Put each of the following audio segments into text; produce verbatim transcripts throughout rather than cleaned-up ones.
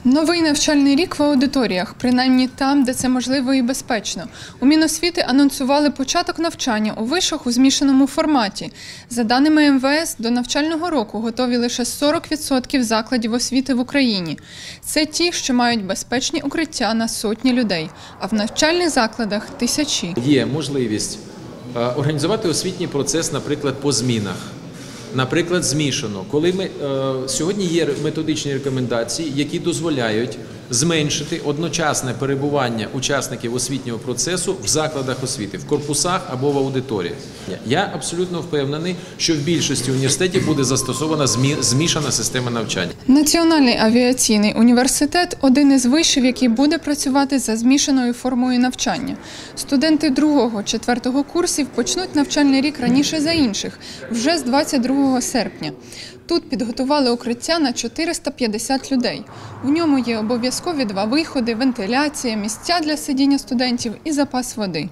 Новий навчальний рік в аудиторіях, принаймні там, де це можливо і безпечно. У Міносвіти анонсували початок навчання у вишах у змішаному форматі. За даними ем ве ес, до навчального року готові лише сорок відсотків закладів освіти в Україні. Це ті, що мають безпечні укриття на сотні людей, а в навчальних закладах – тисячі. Є можливість організувати освітній процес, наприклад, по змінах. Наприклад, змішано. Коли ми, е, сьогодні є методичні рекомендації, які дозволяють зменшити одночасне перебування учасників освітнього процесу в закладах освіти, в корпусах або в аудиторіях. Я абсолютно впевнений, що в більшості університетів буде застосована змі, змішана система навчання. Національний авіаційний університет – один із вишів, який буде працювати за змішаною формою навчання. Студенти другого-четвертого курсів почнуть навчальний рік раніше за інших – вже з двадцять другого серпня. Тут підготували укриття на чотириста п'ятдесят людей. В ньому є обов'язкові два виходи, вентиляція, місця для сидіння студентів і запас води.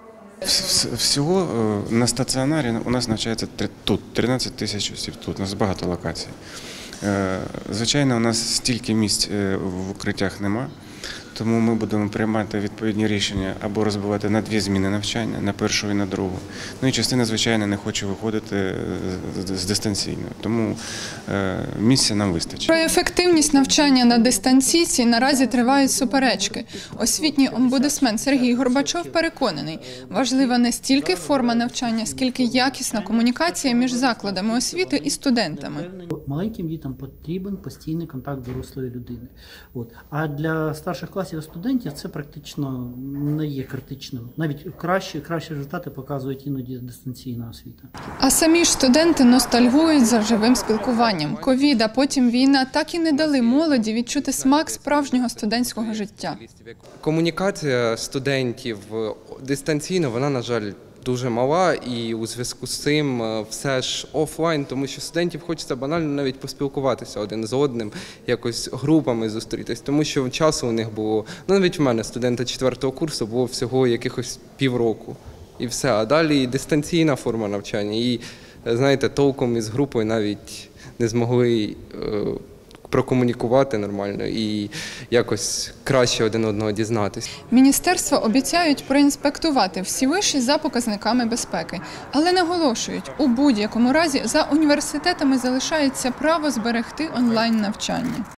Всього на стаціонарі у нас навчається тут тринадцять тисяч осіб, тут у нас багато локацій. Звичайно, у нас стільки місць в укриттях нема, тому ми будемо приймати відповідні рішення або розбивати на дві зміни навчання, на першу і на другу. Ну і частина, звичайно, не хоче виходити з дистанційно, тому місця нам вистачить. Про ефективність навчання на дистанційці наразі тривають суперечки. Освітній омбудсмен Сергій Горбачов переконаний, важлива не стільки форма навчання, скільки якісна комунікація між закладами освіти і студентами. Маленьким дітям потрібен постійний контакт дорослої людини. От. А для старших класів і студентів це практично не є критичним. Навіть кращі, кращі результати показують іноді дистанційна освіта. А самі ж студенти ностальгують за живим спілкуванням. Ковід, а потім війна так і не дали молоді відчути смак справжнього студентського життя. Комунікація студентів дистанційно, вона, на жаль, дуже мала, і у зв'язку з цим все ж офлайн, тому що студентів хочеться банально навіть поспілкуватися один з одним, якось групами зустрітись, тому що часу у них було, ну навіть в мене, студента четвертого курсу, було всього якихось півроку і все, а далі дистанційна форма навчання, і, знаєте, толком із групою навіть не змогли прокомунікувати нормально і якось краще один одного дізнатися. Міністерства обіцяють проінспектувати всі виші за показниками безпеки, але наголошують, у будь-якому разі за університетами залишається право зберегти онлайн навчання.